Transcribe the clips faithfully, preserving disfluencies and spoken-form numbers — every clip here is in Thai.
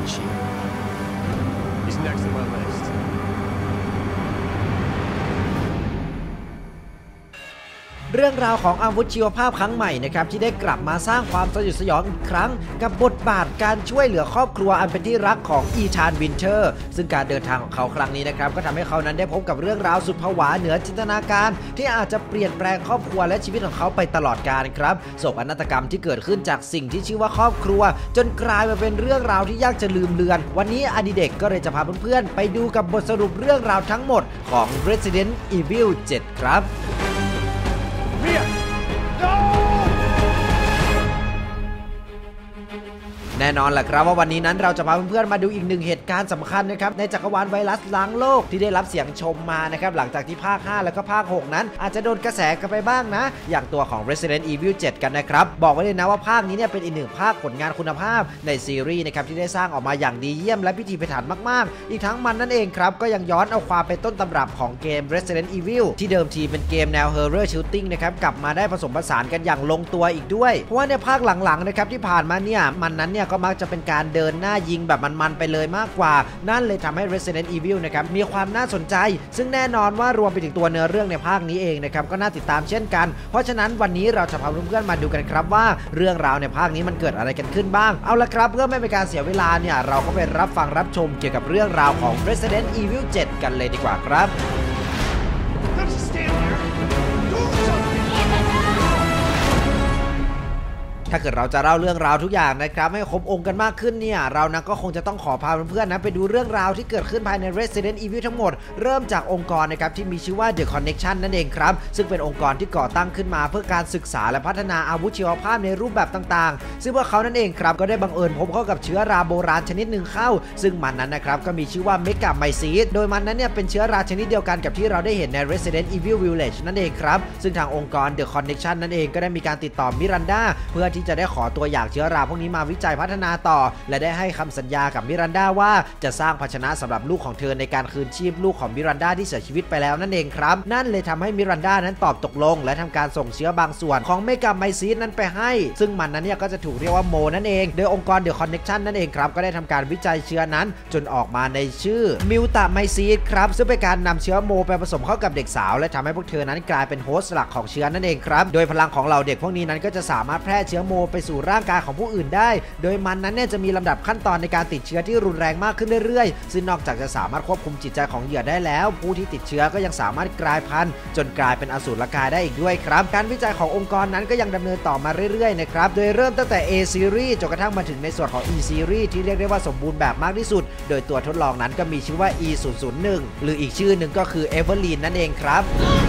Archie. He's next on my list. เรื่องราวของอาวุธชีวภาพครั้งใหม่นะครับที่ได้กลับมาสร้างความสยดสยองอีกครั้งกับบทบาทการช่วยเหลือครอบครัวอันเป็นที่รักของอีธานวินเทอร์ซึ่งการเดินทางของเขาครั้งนี้นะครับก็ทำให้เขานั้นได้พบกับเรื่องราวสุดผวาเหนือจินตนาการที่อาจจะเปลี่ยนแปลงครอบครัวและชีวิตของเขาไปตลอดกาลครับโศกนาฏกรรมที่เกิดขึ้นจากสิ่งที่ชื่อว่าครอบครัวจนกลายมาเป็นเรื่องราวที่ยากจะลืมเลือนวันนี้อดิเด็กก็เลยจะพาเพื่อนๆไปดูกับบทสรุปเรื่องราวทั้งหมดของ Resident Evil เจ็ด ครับ แน่นอนแหละครับว่าวันนี้นั้นเราจะพาเพื่อนๆมาดูอีกหนึ่งเหตุการณ์สำคัญนะครับในจักรวาลไวรัสล้างโลกที่ได้รับเสียงชมมานะครับหลังจากที่ภาคห้าแล้วก็ภาคหกนั้นอาจจะโดนกระแสกันไปบ้างนะอย่างตัวของ Resident Evil เจ็ด กันนะครับบอกไว้เลยนะว่าภาคนี้เนี่ยเป็นอีกหนึ่งภาคผลงานคุณภาพในซีรีส์นะครับที่ได้สร้างออกมาอย่างดีเยี่ยมและพิถีพิถันมากๆอีกทั้งมันนั่นเองครับก็ยังย้อนเอาความเป็นต้นตำรับของเกม Resident Evil ที่เดิมทีเป็นเกมแนว Horror Shooting นะครับกลับมาได้ผสมผสานกันอย่างลงตัวอีกด้วยเพราะว่าในภาคหลังๆนะครับที่ผ่านมาเนี่ยมันนั้นเนี่ยก็มักจะเป็นการเดินหน้ายิงแบบมันๆไปเลยมากกว่านั่นเลยทำให้ Resident Evil นะครับมีความน่าสนใจซึ่งแน่นอนว่ารวมไปถึงตัวเนื้อเรื่องในภาคนี้เองนะครับก็น่าติดตามเช่นกันเพราะฉะนั้นวันนี้เราจะพาเพื่อนๆมาดูกันครับว่าเรื่องราวในภาคนี้มันเกิดอะไรกันขึ้นบ้างเอาละครับเพื่อไม่เป็นการเสียเวลาเนี่ยเราก็ไปรับฟังรับชมเกี่ยวกับเรื่องราวของ Resident Evil เจ็ด กันเลยดีกว่าครับถ้าเกิดเราจะเล่าเรื่องราวทุกอย่างนะครับให้ครบองค์กันมากขึ้นเนี่ยเรานะก็คงจะต้องขอพาเพื่อนๆนะไปดูเรื่องราวที่เกิดขึ้นภายใน Resident Evil ทั้งหมดเริ่มจากองค์กรนะครับที่มีชื่อว่า The Connection นั่นเองครับซึ่งเป็นองค์กรที่ก่อตั้งขึ้นมาเพื่อการศึกษาและพัฒนาอาวุธชีวภาพในรูปแบบต่างๆซึ่งพวกเขานั่นเองครับก็ได้บังเอิญพบเข้ากับเชื้อราโบราณชนิดหนึ่งเข้าซึ่งมันนั้นนะครับก็มีชื่อว่าเมกาไมซีดโดยมันนั้นเนี่ยเป็นเชื้อราชนิดเดียวกันกับที่เราได้เห็นใน Resident Evil Village นั่นเองครับซึ่งทางองค์กร The Connection นั่นเองก็ได้มีการติดต่อมิรันดาเพื่อที่จะได้ขอตัวอย่างเชื้อราพวกนี้มาวิจัยพัฒนาต่อและได้ให้คำสัญญากับมิรันดาว่าจะสร้างภาชนะสำหรับลูกของเธอในการคืนชีพลูกของมิรันดาที่เสียชีวิตไปแล้วนั่นเองครับนั่นเลยทำให้มิรันดานั้นตอบตกลงและทำการส่งเชื้อบางส่วนของเมกาไมซีดนั้นไปให้ซึ่งมันนั้นเนี่ยก็จะถูกเรียกว่าโมนั่นเองโดยองค์กร The Connection นั่นเองครับก็ได้ทำการวิจัยเชื้อนั้นจนออกมาในชื่อมิวตาไมซีดครับซึ่งเป็นการนำเชื้อโมไปผสมเข้ากับเด็กสาวและทำให้พวกเธอนั้นกลายเป็นโฮสต์หลักของเชื้อนั่นเองครับโดยพลังของเราเด็กพวกนี้นั้นก็จะสามารถแพร่เชื้อโมไปสู่ร่างกายของผู้อื่นได้โดยมันนั้นเนี่ยจะมีลำดับขั้นตอนในการติดเชื้อที่รุนแรงมากขึ้นเรื่อยๆซึ่งนอกจากจะสามารถควบคุมจิตใจของเหยื่อได้แล้วผู้ที่ติดเชื้อก็ยังสามารถกลายพันธุ์จนกลายเป็นอสูรกายได้อีกด้วยครับการวิจัยขององค์กรนั้นก็ยังดำเนินต่อมาเรื่อยๆนะครับโดยเริ่มตั้งแต่ A Series จนกระทั่งมาถึงในส่วนของ E Series ที่เรียกได้ว่าสมบูรณ์แบบมากที่สุดโดยตัวทดลองนั้นก็มีชื่อว่า อี ศูนย์ ศูนย์ หนึ่ง หรืออีกชื่อหนึ่งก็คือ Evelyn นั่นเองครับ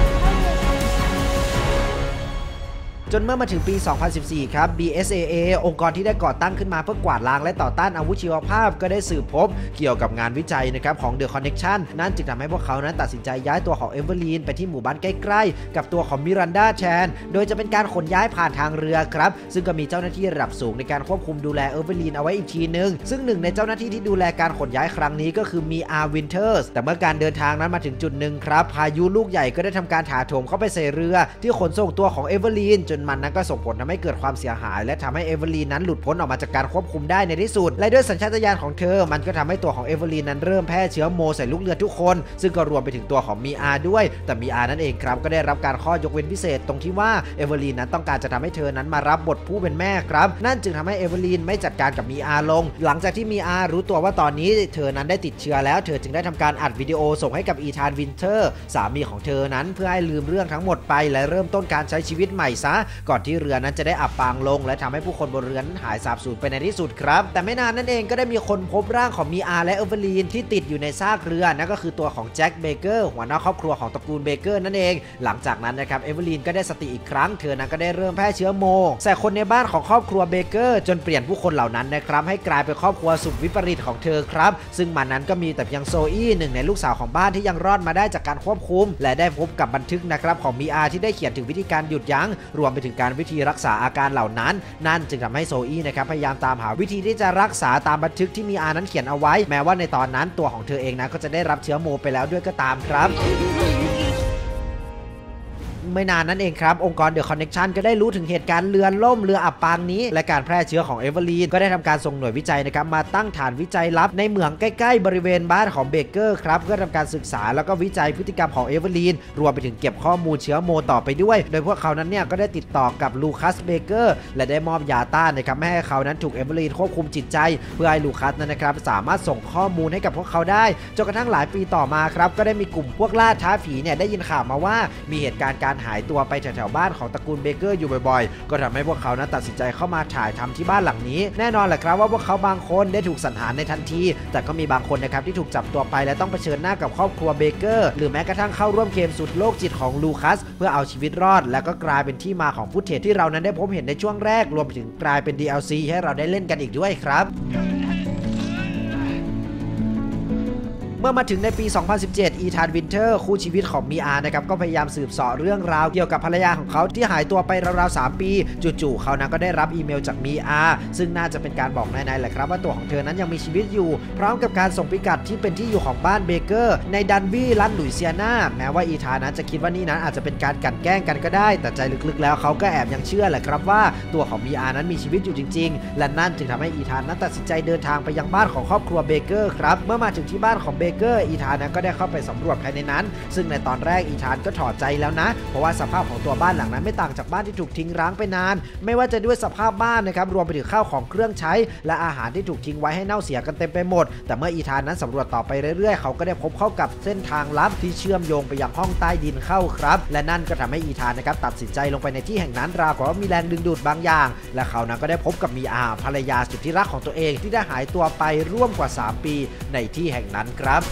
จนเมื่อมาถึงปี สองพันสิบสี่ ครับ บี เอส เอ เอ องค์กรที่ได้ก่อตั้งขึ้นมาเพื่อกวาดล้างและต่อต้านอาวุธชีวภาพก็ได้สืบพบเกี่ยวกับงานวิจัยนะครับของ The Connection นั่นจึงทำให้พวกเขานั้นตัดสินใจย้ายตัวของเอเวอรีนไปที่หมู่บ้านใกล้ๆกับตัวของมิรันดาแชนโดยจะเป็นการขนย้ายผ่านทางเรือครับซึ่งก็มีเจ้าหน้าที่ระดับสูงในการควบคุมดูแลเอเวอรีนเอาไว้อีกทีนึงซึ่งหนึ่งในเจ้าหน้าที่ที่ดูแลการขนย้ายครั้งนี้ก็คือมีอาร์วินเทอร์สแต่เมื่อการเดินทางนั้นมาถึงจุดหนึ่งครับพายุลูกใหญ่ก็ได้ทำการถาโถมเข้าไปใส่เรือที่ขนส่งตัวของเอเวอรีนจนมันนั้นก็ส่งผลทำให้เกิดความเสียหายและทำให้เอเวอรีนนั้นหลุดพ้นออกมาจากการควบคุมได้ในที่สุดและด้วยสัญชาตญาณของเธอมันก็ทำให้ตัวของเอเวอรีนนั้นเริ่มแพร่เชื้อโมใส่ลูกเรือทุกคนซึ่งก็รวมไปถึงตัวของมีอาด้วยแต่มีอานั่นเองครับก็ได้รับการข้อยกเว้นพิเศษตรงที่ว่าเอเวอรีนนั้นต้องการจะทำให้เธอนั้นมารับบทผู้เป็นแม่ครับนั่นจึงทำให้เอเวอรีนไม่จัดการกับมีอาลงหลังจากที่มีอารู้ตัวว่าตอนนี้เธอนั้นได้ติดเชื้อแล้วเธอจึงได้ทำการอัดวิดีโอส่งให้กับอีธานวินเทอร์สามีของเธอนั้นเพื่อให้ลืมเรื่องทั้งหมดไปและเริ่มต้นการใช้ชีวิตใหม่ซะก่อนที่เรือนั้นจะได้อับปางลงและทำให้ผู้คนบนเรือนั้นหายสาบสูญไปในที่สุดครับแต่ไม่นานนั่นเองก็ได้มีคนพบร่างของมีอาและเอเวอรีนที่ติดอยู่ในซากเรือนั่นก็คือตัวของแจ็คเบเกอร์หัวหน้าครอบครัวของตระกูลเบเกอร์นั่นเองหลังจากนั้นนะครับเอเวอรีนก็ได้สติอีกครั้งเธอนั้นก็ได้เริ่มแพร่เชื้อโมใส่คนในบ้านของครอบครัวเบเกอร์จนเปลี่ยนผู้คนเหล่านั้นนะครับให้กลายเป็นครอบครัวสุดวิปริตของเธอครับซึ่งมันนั้นก็มีแต่เพียงโซอี้หนึ่งในลูกสาวของบ้านที่ยังรอดมาได้จากการควบคุมและได้พบกับบันทึกนะครับของมีอาที่ได้เขียนถึงวิธีการหยุดยั้งรวมไปถึงการวิธีรักษาอาการเหล่านั้นนั่นจึงทำให้โซอี้นะครับพยายามตามหาวิธีที่จะรักษาตามบันทึกที่มีอานั้นเขียนเอาไว้แม้ว่าในตอนนั้นตัวของเธอเองนะก็จะได้รับเชื้อโมไปแล้วด้วยก็ตามครับไม่นานนั่นเองครับองค์กรเดอะคอนเนคชั่นก็ได้รู้ถึงเหตุการณ์เรือล่มเรืออับปางนี้และการแพร่เชื้อของเอเวอรีนก็ได้ทำการส่งหน่วยวิจัยนะครับมาตั้งฐานวิจัยลับในเหมืองใกล้ๆบริเวณบ้านของเบเกอร์ครับเพื่อทำการศึกษาแล้วก็วิจัยพฤติกรรมของเอเวอรีนรวมไปถึงเก็บข้อมูลเชื้อโมต่อไปด้วยโดยพวกเขานั้นเนี่ยก็ได้ติดต่อกับลูคัสเบเกอร์และได้มอบยาต้านนะครับไม่ให้เขานั้นถูกเอเวอรีนควบคุมจิตใจเพื่อให้ลูคัสนั้นนะครับสามารถส่งข้อมูลให้กับพวกเขาได้จนกระทั่งหลายปีต่อมาครับก็ได้มีกลุ่มพวกล่าท้าผีเนี่ยได้ยินข่าวมาว่ามีเหตุการณ์การหายตัวไปแถวๆบ้านของตระกูลเบเกอร์อยู่บ่อยๆก็ทำให้พวกเขานั้นตัดสินใจเข้ามาถ่ายทำที่บ้านหลังนี้แน่นอนแหละครับว่าพวกเขาบางคนได้ถูกสังหารในทันทีแต่ก็มีบางคนนะครับที่ถูกจับตัวไปและต้องเผชิญหน้ากับครอบครัวเบเกอร์หรือแม้กระทั่งเข้าร่วมเกมสุดโลกจิตของลูคัสเพื่อเอาชีวิตรอดและก็กลายเป็นที่มาของฟุตเทจที่เรานั้นได้พบเห็นในช่วงแรกรวมไปถึงกลายเป็น ดี แอล ซี ให้เราได้เล่นกันอีกด้วยครับเมื่อมาถึงในปี สองพันสิบเจ็ด อีธานวินเทอร์คู่ชีวิตของมีอานะครับก็พยายามสืบเสาะเรื่องราวเกี่ยวกับภรรยาของเขาที่หายตัวไปราวๆสามปีจู่ๆเขานั้นก็ได้รับอีเมลจากมีอาซึ่งน่าจะเป็นการบอกนายๆแหละครับว่าตัวของเธอนั้นยังมีชีวิตอยู่พร้อมกับการส่งพิกัดที่เป็นที่อยู่ของบ้านเบเกอร์ในดันบี้รัฐหลุยเซียนาแม้ว่าอีธานนั้นจะคิดว่านี่นั้นอาจจะเป็นการกลั่นแกล้งกันก็ได้แต่ใจลึกๆแล้วเขาก็แอบยังเชื่อแหละครับว่าตัวของมีอานั้นมีชีวิตอยู่จริงๆและนั่นจึงทำให้อีธานนั้นตัดสินใจเดินทางไปยังบ้านของครอบครัวเบเกอร์ครับเมื่อมาถึงที่บ้านของเบเกอร์อีธานก็ได้เข้าไปสำรวจภายในนั้นซึ่งในตอนแรกอีธานก็ถอดใจแล้วนะเพราะว่าสภาพของตัวบ้านหลังนั้นไม่ต่างจากบ้านที่ถูกทิ้งร้างไปนานไม่ว่าจะด้วยสภาพบ้านนะครับรวมไปถึงข้าวของเครื่องใช้และอาหารที่ถูกทิ้งไว้ให้เน่าเสียกันเต็มไปหมดแต่เมื่ออีธานนั้นสำรวจต่อไปเรื่อยๆเขาก็ได้พบเข้ากับเส้นทางลับที่เชื่อมโยงไปยังห้องใต้ดินเข้าครับและนั่นก็ทำให้อีธานนะครับตัดสินใจลงไปในที่แห่งนั้นราวกับว่ามีแรงดึงดูดบางอย่างและเขานั้นก็ได้พบกับมีอาภรรยาสุดที่รักของตัวเองที่ได้หายตัวไปร่วมกว่าสามปีในที่แห่งนั้นครับ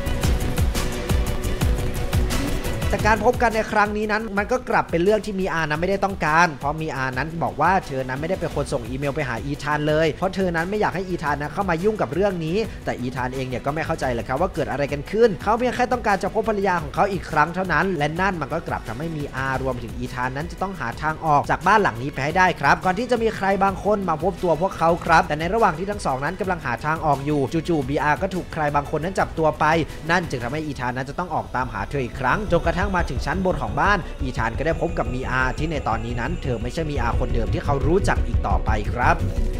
แต่การพบกันในครั้งนี้นั้นมันก็กลับเป็นเรื่องที่มีอานั้นไม่ได้ต้องการเพราะมีอานั้นบอกว่าเธอนั้นไม่ได้เป็นคนส่งอีเมลไปหาอีธานเลยเพราะเธอนั้นไม่อยากให้อีธานนั้นเข้ามายุ่งกับเรื่องนี้แต่อีธานเองเนี่ยก็ไม่เข้าใจเลยครับว่าเกิดอะไรกันขึ้นเขาเพียงแค่ต้องการจะพบภรรยาของเขาอีกครั้งเท่านั้นและนั่นมันก็กลับทำให้มีอารวมถึงอีธานนั้นจะต้องหาทางออกจากบ้านหลังนี้ไปให้ได้ครับก่อนที่จะมีใครบางคนมาพบตัวพวกเขาครับแต่ในระหว่างที่ทั้งสองนั้นกำลังหาทางออกอยู่จู่ๆบีอาร์ก็ถูกใครบางคนนั้นจับตัวไปนั่นจึงทำให้อีธานนั้นจะต้องออกตามหาเธออีกครั้งจนกระทั่งมาถึงชั้นบนของบ้านอีธานก็ได้พบกับมีอาที่ในตอนนี้นั้นเธอไม่ใช่มีอาคนเดิมที่เขารู้จักอีกต่อไปครับ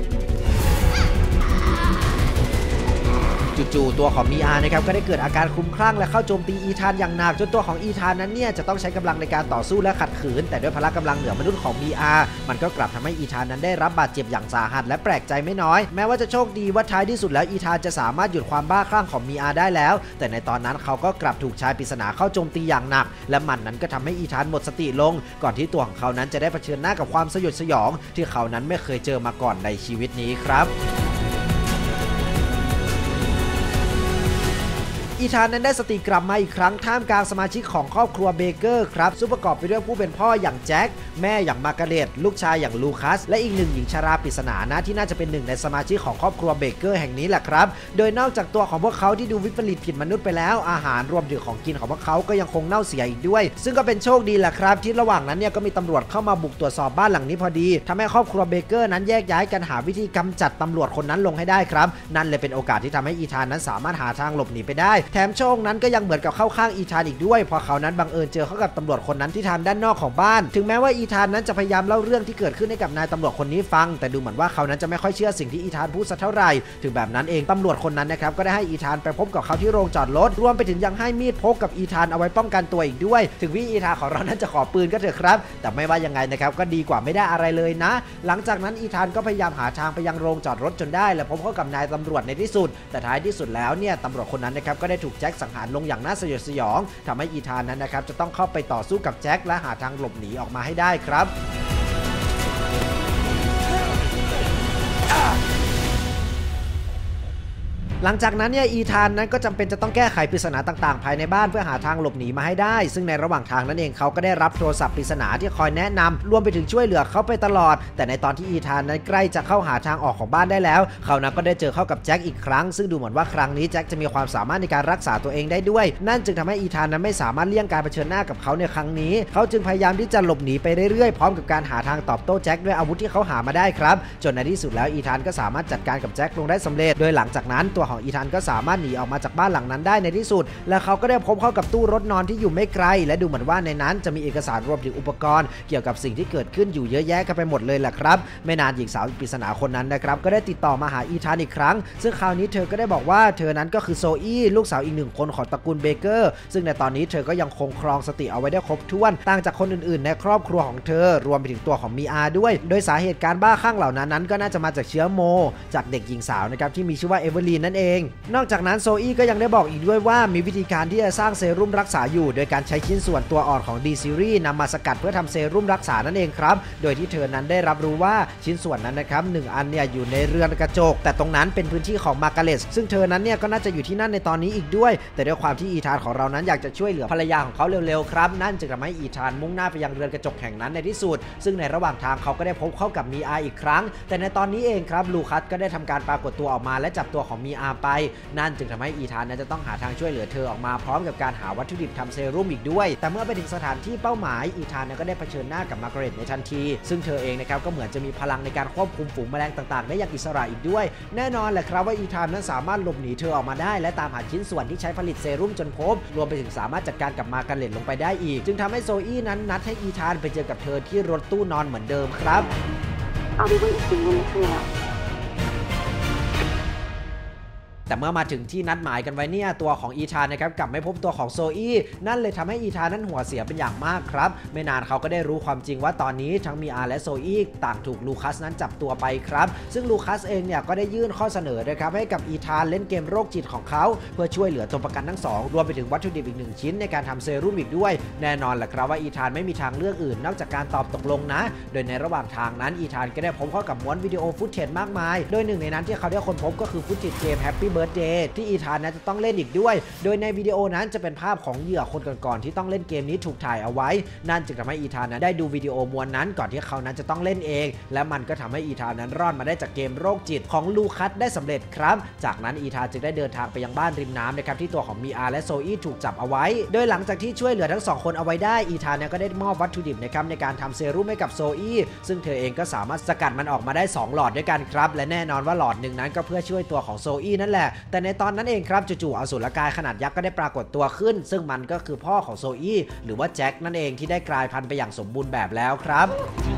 จู่ๆตัวของมีอานะครับก็ได้เกิดอาการคลุ้มคลั่งและเข้าโจมตีอีธานอย่างหนักจนตัวของอีธานนั้นเนี่ยจะต้องใช้กำลังในการต่อสู้และขัดขืนแต่ด้วยพละกำลังเหนือมนุษย์ของมีอามันก็กลับทำให้อีธานนั้นได้รับบาดเจ็บอย่างสาหัสและแปลกใจไม่น้อยแม้ว่าจะโชคดีว่าท้ายที่สุดแล้วอีธานจะสามารถหยุดความบ้าคลั่งของมีอาได้แล้วแต่ในตอนนั้นเขาก็กลับถูกชายปริศนาเข้าโจมตีอย่างหนักและมันนั้นก็ทำให้อีธานหมดสติลงก่อนที่ตัวของเขานั้นจะได้เผชิญหน้ากับความสยดสยองที่เขานั้นไม่เคยเจอมาก่อนในชีวิตนี้ครับอีธานนั้นได้สติกลับมาอีกครั้งท่ามกลางสมาชิกของครอบครัวเบเกอร์ครับซึ่งประกอบไปด้วยผู้เป็นพ่ออย่างแจ็คแม่อย่างมาร์กาเร็ตลูกชายอย่างลูคัสและอีกหนึ่งหญิงชราปริศนานะที่น่าจะเป็นหนึ่งในสมาชิกของครอบครัวเบเกอร์แห่งนี้แหละครับโดยนอกจากตัวของพวกเขาที่ดูวิปริตผิดมนุษย์ไปแล้วอาหารรวมถึงของกินของพวกเขาก็ยังคงเน่าเสียอีกด้วยซึ่งก็เป็นโชคดีแหละครับที่ระหว่างนั้นเนี่ยก็มีตำรวจเข้ามาบุกตรวจสอบบ้านหลังนี้พอดีทำให้ครอบครัวเบเกอร์นั้นแยกย้ายกันหาวิธีกำจัดตำรวจคนนั้นลงให้ได้ครับนั่นเลยเป็นโอกาสที่ทำให้อีธานนั้นสามารถหาทางหลบหนีไปได้แถมโชคนั้นก็ยังเหมือนกับเข้าข้างอีธานอีกด้วยพอเขานั้นบังเอิญเจอเข้ากับตำรวจคนนั้นที่ทางด้านนอกของบ้านถึงแม้ว่าอีธานนั้นจะพยายามเล่าเรื่องที่เกิดขึ้นให้กับนายตำรวจคนนี้ฟังแต่ดูเหมือนว่าเขานั้นจะไม่ค่อยเชื่อสิ่งที่อีธานพูดสักเท่าไหร่ถึงแบบนั้นเองตำรวจคนนั้นนะครับก็ได้ให้อีธานไปพบกับเขาที่โรงจอดรถรวมไปถึงยังให้มีดพกกับอีธานเอาไว้ป้องกันตัวอีกด้วยถึงวิอีธานของเรานั้นจะขอปืนก็เถอะครับแต่ไม่ว่ายังไงนะครับก็ดีกว่าไม่ได้อะไรเลยนะหลังจากนั้นอีธานก็พยายามหาทางไปยังโรงจอดรถจนได้และพบเข้ากับนายตำรวจในที่สุดแต่ท้ายที่สุดแล้วเนี่ยตำรวจคนนั้นนะครับก็ได้ถูกแจ็คสังหารลงอย่างน่าสยดสยองทำให้อีธานนั้นนะครับจะต้องเข้าไปต่อสู้กับแจ็คและหาทางหลบหนีออกมาให้ได้ครับ หลังจากนั้นเนี่ยอีธานนั้นก็จำเป็นจะต้องแก้ไขปริศนาต่างๆภายในบ้านเพื่อหาทางหลบหนีมาให้ได้ซึ่งในระหว่างทางนั้นเองเขาก็ได้รับโทรศัพท์ปริศนาที่คอยแนะนำรวมไปถึงช่วยเหลือเขาไปตลอดแต่ในตอนที่อีธานนั้นใกล้จะเข้าหาทางออกของบ้านได้แล้วเขานั้นก็ได้เจอเข้ากับแจ็คอีกครั้งซึ่งดูเหมือนว่าครั้งนี้แจ็คจะมีความสามารถในการรักษาตัวเองได้ด้วยนั่นจึงทำให้อีธานนั้นไม่สามารถเลี่ยงการเผชิญหน้ากับเขาในครั้งนี้เขาจึงพยายามที่จะหลบหนีไปเรื่อยๆพร้อมกับการหาทางตอบโต้แจ็คด้วยอาวุธที่เขาหามาได้ครับจนในที่สุดแล้วอีธานก็สามารถจัดการกับแจ็คลงได้สำเร็จโดยหลังจากนั้นตัวของอีธานก็สามารถหนีออกมาจากบ้านหลังนั้นได้ในที่สุดและเขาก็ได้พบเข้ากับตู้รถนอนที่อยู่ไม่ไกลและดูเหมือนว่าในนั้นจะมีเอกสารรวมถึงอุปกรณ์เกี่ยวกับสิ่งที่เกิดขึ้นอยู่เยอะแยะกันไปหมดเลยแหละครับไม่นานหญิงสาวปริศนาคนนั้นนะครับก็ได้ติดต่อมาหาอีธานอีกครั้งซึ่งคราวนี้เธอก็ได้บอกว่าเธอนั้นก็คือโซอี้ลูกสาวอีกหนึ่งคนของตระกูลเบเกอร์ซึ่งในตอนนี้เธอก็ยังคงครองสติเอาไว้ได้ครบถ้วนต่างจากคนอื่นๆในครอบครัวของเธอรวมไปถึงตัวของมีอาด้วยโดยสาเหตุการบ้าคลั่งเหล่านั้นนั้นก็น่าจะมาจากเชื้อโมจากเด็กหญิงสาวนะครับที่มีชื่อว่าเอเวอร์ลีนนั่นเองนอกจากนั้นโซอี้ก็ยังได้บอกอีกด้วยว่ามีวิธีการที่จะสร้างเซรุ่มรักษาอยู่โดยการใช้ชิ้นส่วนตัวอ่อนของ D Series นำมาสกัดเพื่อทำเซรุ่มรักษานั่นเองครับโดยที่เธอนั้นได้รับรู้ว่าชิ้นส่วนนั้นนะครับหนึ่งอันเนี่ยอยู่ในเรือนกระจกแต่ตรงนั้นเป็นพื้นที่ของมาร์กาเร็ตซึ่งเธอนั้นเนี่ยก็น่าจะอยู่ที่นั่นในตอนนี้อีกด้วยแต่ด้วยความที่อีธานของเรานั้นอยากจะช่วยเหลือภรรยาของเขาเร็วๆครับนั่นจึงทำให้อีธานมุ่งหน้าไปยังเรือนกระจกแห่งนั้นในที่สุดซึ่งในระหว่างทางเขาก็ได้พบเข้ากับมีอาอีกครั้งแต่ในตอนนี้เองครับลูคัสก็ได้ทำการปรากฏตัวออกมาและจับตัวของมีอาไปนั่นจึงทำให้อีธานนั้นจะต้องหาทางช่วยเหลือเธอออกมาพร้อมกับการหาวัตถุดิบทำเซรุ่มอีกด้วยแต่เมื่อไปถึงสถานที่เป้าหมายอีธานก็ได้เผชิญหน้ากับมาร์กาเร็ตในทันทีซึ่งเธอเองนะครับก็เหมือนจะมีพลังในการควบคุมฝูงแมลงต่างๆได้อย่างอิสระอีกด้วยแน่นอนแหละครับว่าอีธานนั้นสามารถหลบหนีเธอออกมาได้และตามหาชิ้นส่วนที่ใช้ผลิตเซรุ่มจนพบรวมไปถึงสามารถจัดการกับมาร์กาเร็ตลงไปได้อีกจึงทำให้โซอี้นั้นนัดให้อีธานไปเจอกับเธอที่รถตู้นอนเหมือนเดิมครับ I'll be waiting for you in the treehouse. แต่เมื่อมาถึงที่นัดหมายกันไว้เนี่ยตัวของอีธานนะครับกลับไม่พบตัวของโซอี้นั่นเลยทำให้อีธานนั้นหัวเสียเป็นอย่างมากครับไม่นานเขาก็ได้รู้ความจริงว่าตอนนี้ทั้งมีอาและโซอี้ต่างถูกลูคัสนั้นจับตัวไปครับซึ่งลูคัสเองเนี่ยก็ได้ยื่นข้อเสนอนะครับให้กับอีธานเล่นเกมโรคจิตของเขาเพื่อช่วยเหลือตัวประกันทั้งสองรวมไปถึงวัตถุดิบอีกหนึ่งชิ้นในการทำเซรุ่มอีกด้วยแน่นอนแหละครับว่าอีธานไม่มีทางเลือกอื่นนอกจากการตอบตกลงนะโดยในระหว่างทางนั้นอีธานก็ได้พบเข้ากับม้วนวิดีโอฟุตเทจมากมายโดยหนึ่งในนั้นที่เขาได้ค้นพบก็คือฟุตเทจเกม Happy Birthday ที่อีธานนั้นจะต้องเล่นอีกด้วยโดยในวิดีโอนั้นจะเป็นภาพของเหยื่อคนก่อนๆที่ต้องเล่นเกมนี้ถูกถ่ายเอาไว้นั่นจึงทำให้อีธานนั้นได้ดูวิดีโอมวลนั้นก่อนที่เขานั้นจะต้องเล่นเองและมันก็ทำให้อีธานนั้นรอดมาได้จากเกมโรคจิตของลูคัสได้สำเร็จครับจากนั้นอีธานจึงได้เดินทางไปยังบ้านริมน้ำนะครับที่ตัวของมีอาและโซอี้ถูกจับเอาไว้โดยหลังจากที่ช่วยเหลือทั้งสองคนเอาไว้ได้อีธานก็ได้มอบวัตถุดิบนะครับในการทำเซรุ่มให้กับโซอี้ซึ่งเธอเองก็สามารถสกัดมันออกมาได้สองหลอดด้วยกันครับและแน่นอนว่าหลอดหนึ่งนั้นก็เพื่อช่วยตัวของโซอี้นั่นแหละแต่ในตอนนั้นเองครับจู่ๆอสูรกายขนาดยักษ์ก็ได้ปรากฏตัวขึ้นซึ่งมันก็คือพ่อของโซอี้หรือว่าแจ็คนั่นเองที่ได้กลายพันธุ์ไปอย่างสมบูรณ์แบบแล้วครับ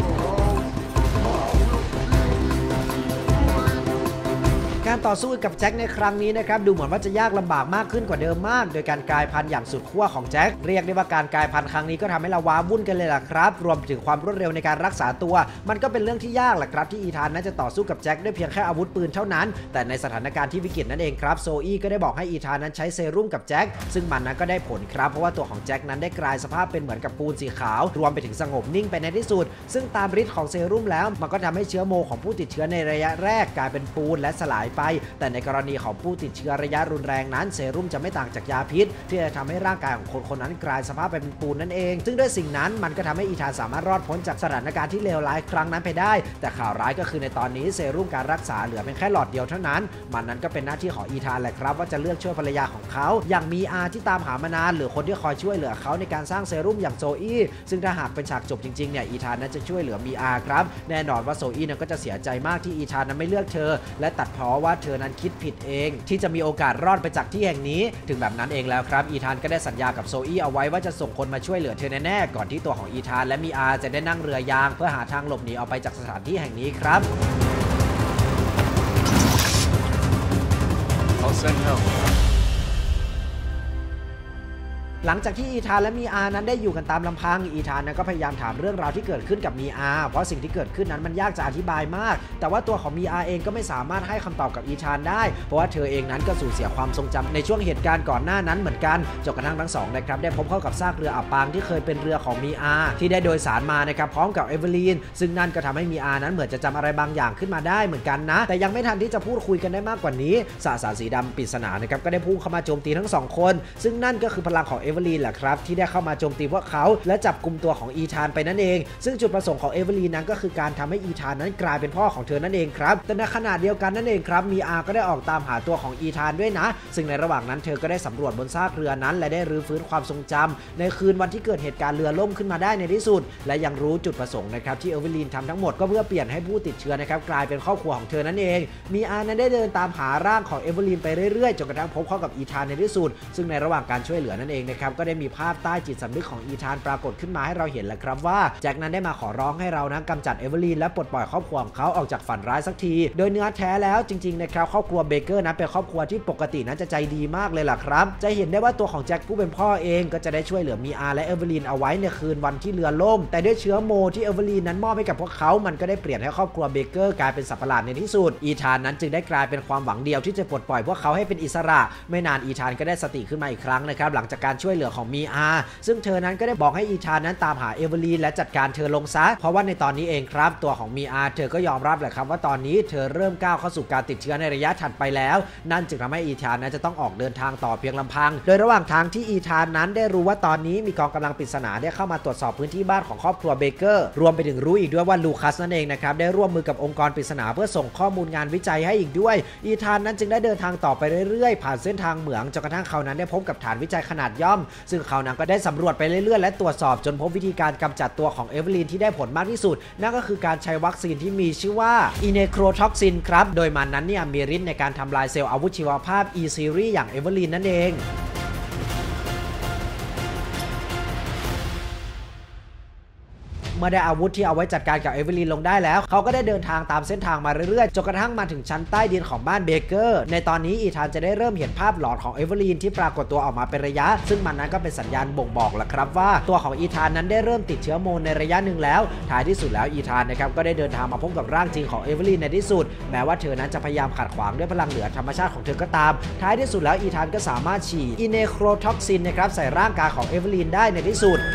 การต่อสู้กับแจ็คในครั้งนี้นะครับดูเหมือนว่าจะยากลำบากมากขึ้นกว่าเดิมมากโดยการกลายพันธุ์อย่างสุดขั้วของแจ็คเรียกได้ว่าการกลายพันธุ์ครั้งนี้ก็ทำให้เราว้าวุ่นกันเลยล่ะครับรวมถึงความรวดเร็วในการรักษาตัวมันก็เป็นเรื่องที่ยากแหละครับที่อีธานนั้นจะต่อสู้กับแจ็คด้วยเพียงแค่อาวุธปืนเท่านั้นแต่ในสถานการณ์ที่วิกฤตนั่นเองครับโซอี้ก็ได้บอกให้อีธานนั้นใช้เซรุ่มกับแจ็คซึ่งมันนั้นก็ได้ผลครับเพราะว่าตัวของแจ็คนั้นได้กลายสภาพเป็นเหมือนกับปูนสีขาวรวมไปถึงสงบนิ่งไปในที่สุดซึ่งตามฤทธิ์ของเซรุ่มแล้วมันก็ทำให้เชื้อโมของผู้ติดเชื้อในระยะแรกกลายเป็นปูนและสลายไปแต่ในกรณีของผู้ติดเชื้อระยะรุนแรงนั้นเซรุ่มจะไม่ต่างจากยาพิษที่จะทำให้ร่างกายของคนคนนั้นกลายสภาพเป็นปูนนั่นเองซึ่งด้วยสิ่งนั้นมันก็ทำให้อีธานสามารถรอดพ้นจากสถานการณ์ที่เลวร้ายครั้งนั้นไปได้แต่ข่าวร้ายก็คือในตอนนี้เซรุ่มการรักษาเหลือเพียงแค่หลอดเดียวเท่านั้นมันนั้นก็เป็นหน้าที่ของอีธานแหละครับว่าจะเลือกช่วยภรรยาของเขาอย่างมีอาที่ตามหามานานหรือคนที่คอยช่วยเหลือเขาในการสร้างเซรุ่มอย่างโซอี้ซึ่งถ้าหากเป็นฉากจบจริงๆเนี่ยอีธานนั้นจะช่วยเหลือมีอาครับแน่นอนว่าโซอี้นั้นก็จะเสียใจมากที่อีธานนั้นไม่เลือกเธอและตัดพ้อว่าเธอนั้นคิดผิดเองที่จะมีโอกาสรอดไปจากที่แห่งนี้ถึงแบบนั้นเองแล้วครับอีธานก็ได้สัญญากับโซอี้เอาไว้ว่าจะส่งคนมาช่วยเหลือเธอแน่ๆก่อนที่ตัวของอีธานและมีอาจะได้นั่งเรือยางเพื่อหาทางหลบหนีออกไปจากสถานที่แห่งนี้ครับ I'll send help. หลังจากที่อีธานและมีอานั้นได้อยู่กันตามลำพังอีธานนั้นก็พยายามถามเรื่องราวที่เกิดขึ้นกับมีอาเพราะสิ่งที่เกิดขึ้นนั้นมันยากจะอธิบายมากแต่ว่าตัวของมีอาเองก็ไม่สามารถให้คำตอบกับอีธานได้เพราะว่าเธอเองนั้นก็สูญเสียความทรงจำในช่วงเหตุการณ์ก่อนหน้านั้นเหมือนกันจนกระทั่งทั้งสองนะครับได้พบเข้ากับซากเรืออับปางที่เคยเป็นเรือของมีอาที่ได้โดยสารมานะครับพร้อมกับเอเวอร์ลีนซึ่งนั่นก็ทำให้มีอานั้นเหมือนจะจำอะไรบางอย่างขึ้นมาได้เหมือนกันนะแต่ยังไม่ทันที่จะพูดคุยกันได้มากกว่านี้สสารสีดำปริศนานะครับก็ได้พุ่งเข้ามาโจมตีทั้งสองคนซึ่งนั่นก็คือพลังของเอเอเวอร์ลีนแหละครับที่ได้เข้ามาโจมตีพวกเขาและจับกลุ่มตัวของอีธานไปนั่นเองซึ่งจุดประสงค์ของเอเวอร์ลีนนั้นก็คือการทำให้อีธานนั้นกลายเป็นพ่อของเธอนั่นเองครับแต่ในขณะเดียวกันนั่นเองครับมีอาก็ได้ออกตามหาตัวของอีธานด้วยนะซึ่งในระหว่างนั้นเธอก็ได้สำรวจบนซากเรือนั้นและได้รื้อฟื้นความทรงจำในคืนวันที่เกิดเหตุการณ์เรือล่มขึ้นมาได้ในที่สุดและยังรู้จุดประสงค์นะครับที่เอเวอร์ลีนทำทั้งหมดก็เพื่อเปลี่ยนให้ผู้ติดเชื้อนะครับกลายเป็นครอบครัวของเธอนั่นเองมีอานั้นได้เดินตามหาร่างของเอเวอร์ลีนไปเรื่อยๆจนกระทั่งพบเข้ากับอีธานในที่สุดซึ่งในระหว่างการช่วยเหลือนั่นเองนะครับก็ได้มีภาพใต้จิตสำนึกของอีธานปรากฏขึ้นมาให้เราเห็นแล้วครับว่าแจ็คนั้นได้มาขอร้องให้เรานั้นกำจัดเอเวอร์ลีนและปลดปล่อยครอบครัวของเขาออกจากฝันร้ายสักทีโดยเนื้อแท้แล้วจริงๆนะครับครอบครัวเบเกอร์นั้นเป็นครอบครัวที่ปกตินั้นจะใจดีมากเลยล่ะครับจะเห็นได้ว่าตัวของแจ็คผู้เป็นพ่อเองก็จะได้ช่วยเหลือมีอาและเอเวอร์ลีนเอาไว้ในคืนวันที่เรือล่มแต่ด้วยเชื้อโมที่เอเวอร์ลีนนั้นมอบให้กับพวกเขามันก็ได้เปลี่ยนให้ครอบครัวเบเกอร์กลายเป็นสัตว์ประหลาดในที่สุดอีธานนั้นจึงได้กลายเป็นความหวังเดียวที่จะปลดปล่อยพวกเขาให้เป็นอิสระไม่นานอีธานก็ได้สติขึ้นมาอีกครั้งนะครับหลังจากการช่วยเหลือของมีอาซึ่งเธอนั้นก็ได้บอกให้อีธานนั้นตามหาเอเวอร์ลีนและจัดการเธอลงซะเพราะว่าในตอนนี้เองครับตัวของมีอาเธอก็ยอมรับแหละครับว่าตอนนี้เธอเริ่มก้าวเข้าสู่การติดเชื้อในระยะถัดไปแล้วนั่นจึงทำให้อีธานนั้นจะต้องออกเดินทางต่อเพียงลำพังโดยระหว่างทางที่อีธานนั้นได้รู้ว่าตอนนี้มีกองกำลังปริศนาได้เข้ามาตรวจสอบพื้นที่บ้านของครอบครัวเบเกอร์รวมไปถึงรู้อีกด้วยว่าลูคัสนั่นเองนะครับได้ร่วมมือกับองค์กรปริศนาเพื่อส่งข้อมูลงานวิจัยให้อีกด้วยอีธานนั้นจึงได้เดินทางต่อไปเรื่อยๆผ่านเส้นทางเหมืองจนกระทั่งเขานั้นได้พบกับฐานวิจัยขนาดย่อมซึ่งเขานั้นก็ได้สำรวจไปเรื่อยๆและตรวจสอบจนพบวิธีการกำจัดตัวของเอเวอร์ลีนที่ได้ผลมากที่สุดนั่นก็คือการใช้วัคซีนที่มีชื่อว่าอินเนโครท็อกซินครับโดยมันนั้นเนี่ยมีฤทธิ์ในการทำลายเซลล์อาวุธชีวภาพ E Series อย่างเอเวอร์ลีนนั่นเองเมื่อได้อาวุธที่เอาไว้จัดการกับเอเวอร์ลีนลงได้แล้วเขาก็ได้เดินทางตามเส้นทางมาเรื่อยๆจนกระทั่งมาถึงชั้นใต้ดินของบ้านเบเกอร์ในตอนนี้อีธานจะได้เริ่มเห็นภาพหลอนของเอเวอร์ลีนที่ปรากฏตัวออกมาเป็นระยะซึ่งมันนั้นก็เป็นสัญญาณบ่งบอกแหละครับว่าตัวของอีธานนั้นได้เริ่มติดเชื้อโมในระยะหนึ่งแล้วท้ายที่สุดแล้วอีธานนะครับก็ได้เดินทางมาพบกับร่างจริงของเอเวอร์ลีนในที่สุดแม้ว่าเธอนั้นจะพยายามขัดขวางด้วยพลังเหนือธรรมชาติของเธอก็ตามท้ายที่สุดแล้วอีธานก็สามารถฉีดอินเนโครท็อกซินนะครับใส่ร่างกายของเอเวอร์ลีนได้ในที่สุด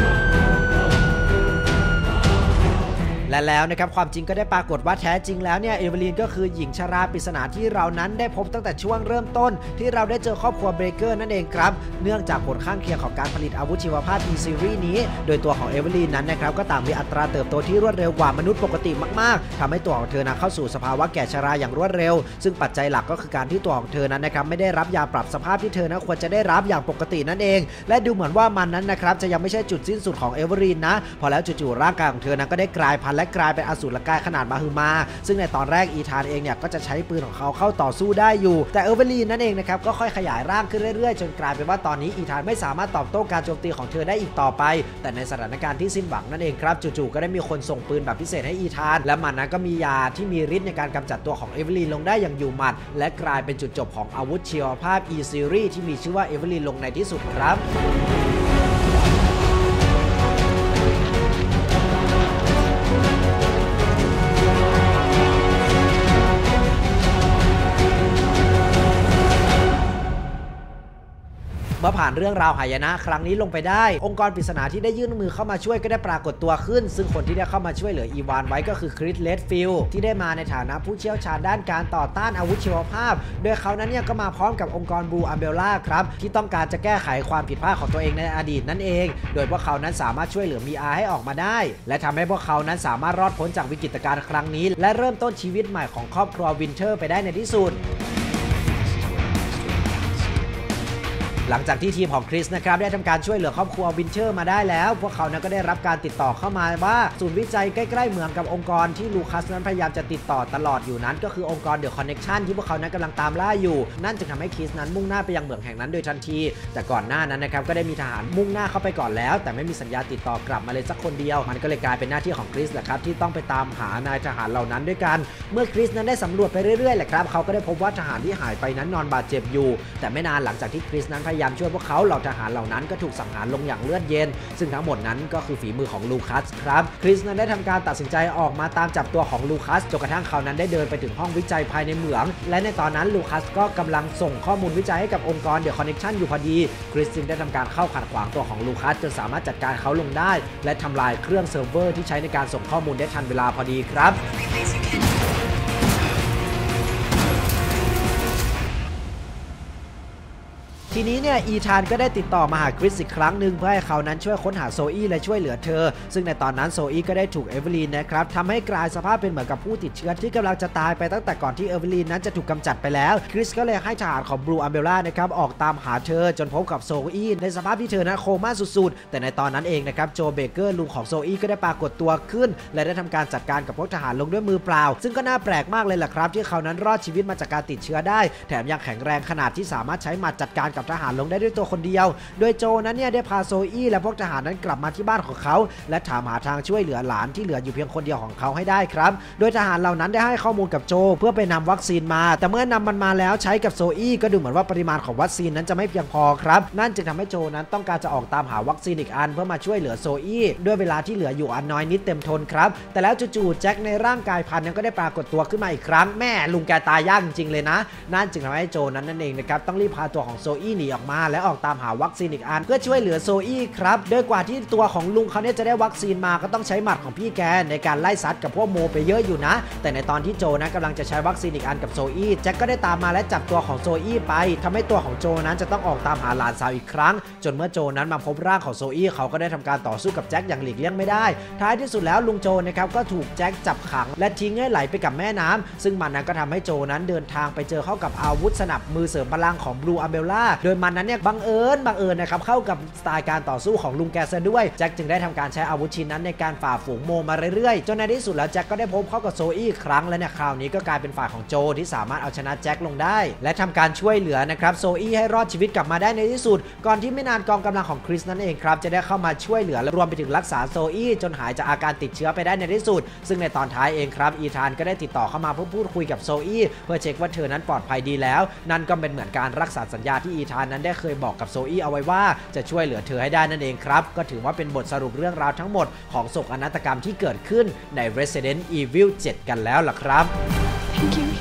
และแล้วนะครับความจริงก็ได้ปรากฏว่าแท้จริงแล้วเนี่ยเอเวอร์ลีนก็คือหญิงชราปริศนาที่เรานั้นได้พบตั้งแต่ช่วงเริ่มต้นที่เราได้เจอครอบครัวเบเกอร์นั่นเองครับเนื่องจากผลข้างเคียงของการผลิตอาวุธชีวภาพ E Series นี้โดยตัวของเอเวอร์ลีนนั้นนะครับก็ต่างมีอัตราเติบโตที่รวดเร็วกว่ามนุษย์ปกติมากๆทำให้ตัวของเธอนั้นเข้าสู่สภาวะแก่ชราอย่างรวดเร็วซึ่งปัจจัยหลักก็คือการที่ตัวของเธอนั้นนะครับไม่ได้รับยาปรับสภาพที่เธอนั้นควรจะได้รับอย่างปกตินั่นเองและดูเหมือนว่ามันนั้นนะครับจะยังไม่ใช่จุดสิ้นสุดของเอเวอร์ลีนนะพอแล้วจู่ๆร่างกายของเธอนั้นก็ได้กลายพันธุ์และกลายเป็นอสูรกายขนาดมหึมาซึ่งในตอนแรกอีธานเองเนี่ยก็จะใช้ปืนของเขาเข้าต่อสู้ได้อยู่แต่เอเวอร์ลีนนั่นเองนะครับก็ค่อยขยายร่างขึ้นเรื่อยๆจนกลายเป็นว่าตอนนี้อีธานไม่สามารถตอบโต้การโจมตีของเธอได้อีกต่อไปแต่ในสถานการณ์ที่สิ้นหวังนั่นเองครับจู่ๆก็ได้มีคนส่งปืนแบบพิเศษให้อีธานและมันนั้นก็มียาที่มีฤทธิ์ในการกำจัดตัวของเอเวอร์ลีนลงได้อย่างอยู่หมัดและกลายเป็นจุดจบของอาวุธชีวภาพ E Series ที่มีชื่อว่าเอเวอร์ลีนลงในที่สุดครับเมื่อผ่านเรื่องราวหายนะครั้งนี้ลงไปได้องค์กรปริศนาที่ได้ยื่นมือเข้ามาช่วยก็ได้ปรากฏตัวขึ้นซึ่งคนที่ได้เข้ามาช่วยเหลืออีวานไว้ก็คือคริส เรดฟิลด์ที่ได้มาในฐานะผู้เชี่ยวชาญด้านการต่อต้านอาวุธชีวภาพโดยเขานั้นเนี่ยก็มาพร้อมกับองค์กรบลูอัมเบลล่าครับที่ต้องการจะแก้ไขความผิดพลาดของตัวเองในอดีตนั่นเองโดยพวกเขานั้นสามารถช่วยเหลือมีอาให้ออกมาได้และทำให้พวกเขานั้นสามารถรอดพ้นจากวิกฤตการณ์ครั้งนี้และเริ่มต้นชีวิตใหม่ของครอบครัววินเทอร์ไปได้ในที่สุดหลังจากที่ทีมของคริสนะครับได้ทำการช่วยเหลือครอบครัววินเทอร์มาได้แล้วพวกเขานั้นก็ได้รับการติดต่อเข้ามาว่าศูนย์วิจัยใกล้ๆเมืองกับองค์กรที่ลูคัสนั้นพยายามจะติดต่อตลอดอยู่นั้นก็คือองค์กรเดอะคอนเนคชั่นที่พวกเขานั้นกำลังตามล่าอยู่นั่นจึงทำให้คริสนั้นมุ่งหน้าไปยังเมืองแห่งนั้นโดยทันทีแต่ก่อนหน้านั้นนะครับก็ได้มีทหารมุ่งหน้าเข้าไปก่อนแล้วแต่ไม่มีสัญญาติดต่อกลับมาเลยสักคนเดียวมันก็เลยกลายเป็นหน้าที่ของคริสแหละครับที่ต้องไปตามหานายทหารเหล่านั้นด้วยกันเมื่อคริสนั้นได้สำรวจไปเรื่อยๆแหละครับเขาก็ได้พบว่าทหารที่หายไปนั้นนอนบาดเจ็บอยู่แต่ไม่นานหลังจากที่คริสนั้นพยายามช่วยพวกเขาทหารเหล่านั้นก็ถูกสังหารลงอย่างเลือดเย็นซึ่งทั้งหมดนั้นก็คือฝีมือของลูคัสครับคริสนั้นได้ทำการตัดสินใจออกมาตามจับตัวของลูคัสจนกระทั่งเขานั้นได้เดินไปถึงห้องวิจัยภายในเหมืองและในตอนนั้นลูคัสก็กำลังส่งข้อมูลวิจัยให้กับองค์กรเดอะคอนเนคชั่นอยู่พอดีคริสจึงได้ทำการเข้าขัดขวางตัวของลูคัสจนสามารถจัดการเขาลงได้และทำลายเครื่องเซิร์ฟเวอร์ที่ใช้ในการส่งข้อมูลได้ทันเวลาพอดีครับทีนี้เนี่ยอีธานก็ได้ติดต่อมาหาคริสอีกครั้งหนึ่งเพื่อให้เขานั้นช่วยค้นหาโซอี้และช่วยเหลือเธอซึ่งในตอนนั้นโซอี้ก็ได้ถูกเอเวอร์ลีนนะครับทำให้กลายสภาพเป็นเหมือนกับผู้ติดเชื้อที่กำลังจะตายไปตั้งแต่ก่อนที่เอเวอร์ลีนนั้นจะถูกกำจัดไปแล้วคริสก็เลยให้ทหารของบลูอัมเบล่านะครับออกตามหาเธอจนพบกับโซอี้ในสภาพที่เธอนั้นโคม่าสุดๆแต่ในตอนนั้นเองนะครับโจเบเกอร์ลุงของโซอี้ก็ได้ปรากฏตัวขึ้นและได้ทำการจัดการกับพวกทหารลงด้วยมือเปล่าซึ่งก็น่าแปลกมากเลยแหละครับที่เขานั้นรอดชีวิตมาจากการติดเชื้อได้แถมยังแข็งแรงขนาดที่สามารถใช้หมัดจัดการกับทหารลงได้ด้วยตัวคนเดียวโดยโจนั้นเนี่ยได้พาโซอี้และพวกทหารนั้นกลับมาที่บ้านของเขาและถามหาทางช่วยเหลือหลานที่เหลืออยู่เพียงคนเดียวของเขาให้ได้ครับโดยทหารเหล่านั้นได้ให้ข้อมูลกับโจเพื่อไปนำวัคซีนมาแต่เมื่อนำมันมาแล้วใช้กับโซอี้ก็ดูเหมือนว่าปริมาณของวัคซีนนั้นจะไม่เพียงพอครับนั่นจึงทำให้โจนั้นต้องการจะออกตามหาวัคซีนอีกอันเพื่อมาช่วยเหลือโซอี้ด้วยเวลาที่เหลืออยู่อันน้อยนิดเต็มทนครับแต่แล้วจู่ๆแจ็คในร่างกายพันนั้นก็ได้ปรากฏตัวขึ้นมาอีกครั้งแม่ลุงแกตายยากจริงๆเลยนะนั่นจึงทำให้โจนั้นนั่นเองนะครับต้องรีบพาตัวของโซอี้หนีออกมาและออกตามหาวัคซีนอีกอันเพื่อช่วยเหลือโซอี้ครับโดยกว่าที่ตัวของลุงเขาเนี่ยจะได้วัคซีนมาก็ต้องใช้หมัดของพี่แกในการไล่ซัดกับพวกโมไปเยอะอยู่นะแต่ในตอนที่โจนั้นกำลังจะใช้วัคซีนอีกอันกับโซอี้แจ็คก็ได้ตามมาและจับตัวของโซอี้ไปทำให้ตัวของโจนั้นจะต้องออกตามหาหลานสาวอีกครั้งจนเมื่อโจนั้นมาพบร่างของโซอี้เขาก็ได้ทำการต่อสู้กับแจ็คอย่างหลีกเลี่ยงไม่ได้ท้ายที่สุดแล้วลุงโจนะครับก็ถูกแจ็คจับขังและทิ้งให้ไหลไปกับแม่น้ำซึ่งมันนั้นก็ทำให้โจนั้นเดินทางไปเจอเข้ากับอาวุธสนับมือเสริมพลังของบลูอัมเบล่าโดยมันนั้นเนี่ยบังเอิญบังเอิญนะครับเข้ากับสไตล์การต่อสู้ของลุงแกซะด้วยแจ็คจึงได้ทำการใช้อาวุธชิ้นนั้นในการฝ่าฝูงโมมาเรื่อยๆจนในที่สุดแล้วแจ็คก็ได้พบเข้ากับโซอี้อีกครั้งและเนี่ยคราวนี้ก็กลายเป็นฝ่ายของโจที่สามารถเอาชนะแจ็คลงได้และทำการช่วยเหลือนะครับโซอี้ให้รอดชีวิตกลับมาได้ในที่สุดก่อนที่ไม่นานกองกำลังของคริสนั่นเองครับจะได้เข้ามาช่วยเหลือและรวมไปถึงรักษาโซอี้จนหายจากอาการติดเชื้อไปได้ในที่สุดซึ่งในตอนท้ายเองครับอีธานก็ได้ติดต่อเข้ามาเพื่อพูดคุยกับโซอี้เพื่อเช็คว่าเธอนั้นปลอดภัยดีแล้วนั่นก็เป็นเหมือนการรักษาสัญญาที่อีธานนั้นได้เคยบอกกับโซอี้เอาไว้ว่าจะช่วยเหลือเธอให้ได้นั่นเองครับก็ถือว่าเป็นบทสรุปเรื่องราวทั้งหมดของโศกนาฏกรรมที่เกิดขึ้นใน Resident Evil เจ็ด กันแล้วล่ะครับ Thank you.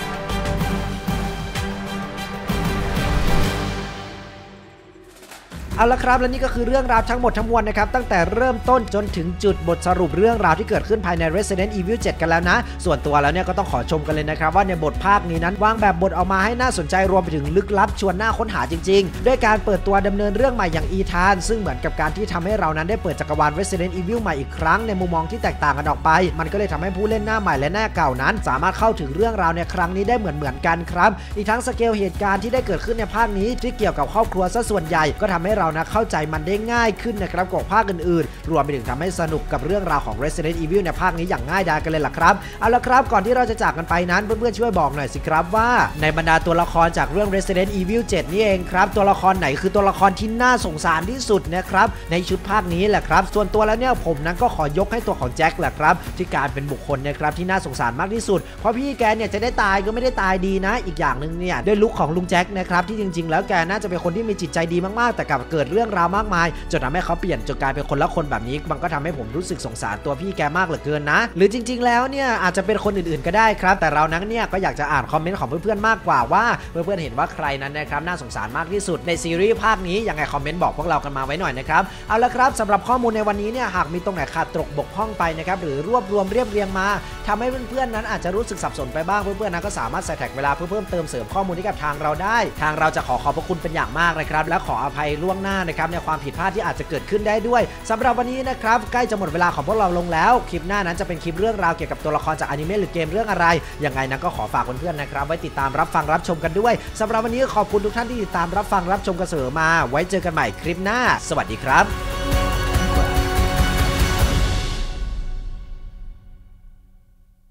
เอาละครับและนี่ก็คือเรื่องราวทั้งหมดทั้งมวลนะครับตั้งแต่เริ่มต้นจนถึงจุดบทสรุปเรื่องราวที่เกิดขึ้นภายใน Resident Evil เจ็ด กันแล้วนะส่วนตัวแล้วเนี่ยก็ต้องขอชมกันเลยนะครับว่าในบทภาคนี้นั้นวางแบบบทออกมาให้น่าสนใจรวมไปถึงลึกลับชวนน่าค้นหาจริงๆด้วยการเปิดตัวดำเนินเรื่องใหม่อย่างอีธานซึ่งเหมือนกับการที่ทำให้เรานั้นได้เปิดจักรวาล Resident Evil ใหม่อีกครั้งในมุมมองที่แตกต่างกันออกไปมันก็เลยทำให้ผู้เล่นหน้าใหม่และหน้าเก่านั้นสามารถเข้าถึงเรื่องราวในครั้งนี้ได้เหมือนเหมือนกันครับอีกทั้งสเกลเหตุการณ์ที่ได้เกิดขึ้นในภาคนี้ที่เกี่ยวกับครอบครัวซะส่วนใหญ่ก็ทำให้เรานะเข้าใจมันได้ง่ายขึ้นนะครับกว่าภาคอื่นๆรวมไปถึงทำให้สนุกกับเรื่องราวของ Resident Evil ในภาคนี้อย่างง่ายดายกันเลยล่ะครับเอาละครับก่อนที่เราจะจากกันไปนั้นเพื่อนๆช่วยบอกหน่อยสิครับว่าในบรรดาตัวละครจากเรื่อง Resident Evil เจ็ด นี่เองครับตัวละครไหนคือตัวละครที่น่าสงสารที่สุดนะครับในชุดภาคนี้แหละครับส่วนตัวแล้วเนี่ยผมนั้นก็ขอยกให้ตัวของแจ็คแหละครับที่การเป็นบุคคลนะครับที่น่าสงสารมากที่สุดเพราะพี่แกเนี่ยจะได้ตายก็ไม่ได้ตายดีนะอีกอย่างหนึ่งเนี่ยด้วยลุคของลุงแจ็คนะครับที่จริงๆแล้วแกน่าจะเป็นคนที่มีจิตใจดีมากๆแต่กลับเกิดเรื่องราวมากมายจนทำให้เขาเปลี่ยนจนกลายเป็นคนละคนแบบนี้มันก็ทำให้ผมรู้สึกสงสารตัวพี่แกมากเหลือเกินนะหรือจริงๆแล้วเนี่ยอาจจะเป็นคนอื่นๆก็ได้ครับแต่เรานั้นเนี่ยก็อยากจะอ่านคอมเมนต์ของเพื่อนๆมากกว่าว่าเพื่อนๆเห็นว่าใครนั้นนะครับน่าสงสารมากที่สุดในซีรีส์ภาคนี้ยังไงคอมเมนต์บอกพวกเรากันมาไว้หน่อยนะครับเอาละครับสำหรับข้อมูลในวันนี้เนี่ยหากมีตรงไหนขาดตกบกพร่องไปนะครับหรือรวบรวมเรียบเรียงมาทำให้เพื่อนๆนั้นอาจจะรู้สึกสับสนไปบ้างเพื่อนๆนั้นก็สามารถใส่แท็กเวลาเพื่อเพิ่มเติมเสริมข้อมูลให้กับทางเราได้ทางเราจะขอขอบพระคุณเป็นอย่างมากนะครับและขออภัยล่วงหน้านะครับในความผิดพลาดที่อาจจะเกิดขึ้นได้ด้วยสำหรับวันนี้นะครับใกล้จะหมดเวลาของพวกเราลงแล้วคลิปหน้านั้นจะเป็นคลิปเรื่องราวเกี่ยวกับตัวละครจากอนิเมะหรือเกมเรื่องอะไรยังไงนะก็ขอฝากเพื่อนๆนะครับไว้ติดตามรับฟังรับชมกันด้วยสำหรับวันนี้ขอบคุณทุกท่านที่ติดตามรับฟังรับชมกันเสมอมาไว้เจอกันใหม่คลิปหน้าสวัสดีครับ